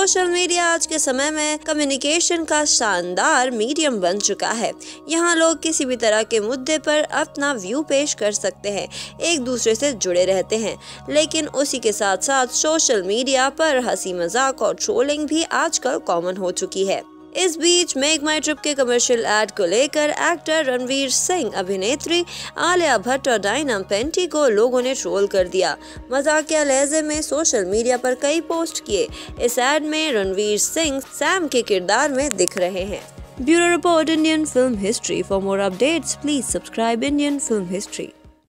Social media आज के समय में कम्युनिकेशन का शानदार मीडियम बन चुका है। यहाँ लोग किसी भी तरह के मुद्दे पर अपना व्यू पेश कर सकते हैं, एक दूसरे से जुड़े रहते हैं। लेकिन उसी के साथ साथ सोशल मीडिया पर हंसी मजाक और ट्रोलिंग भी आजकल कॉमन हो चुकी है। इस बीच मेक माई ट्रिप के कमर्शियल एड को लेकर एक्टर रणवीर सिंह, अभिनेत्री आलिया भट्ट और डायना पेंटी को लोगों ने ट्रोल कर दिया। मजाकिया लहजे में सोशल मीडिया पर कई पोस्ट किए। इस एड में रणवीर सिंह सैम के किरदार में दिख रहे हैं। Bureau report, Indian film history. For more updates please subscribe Indian film history.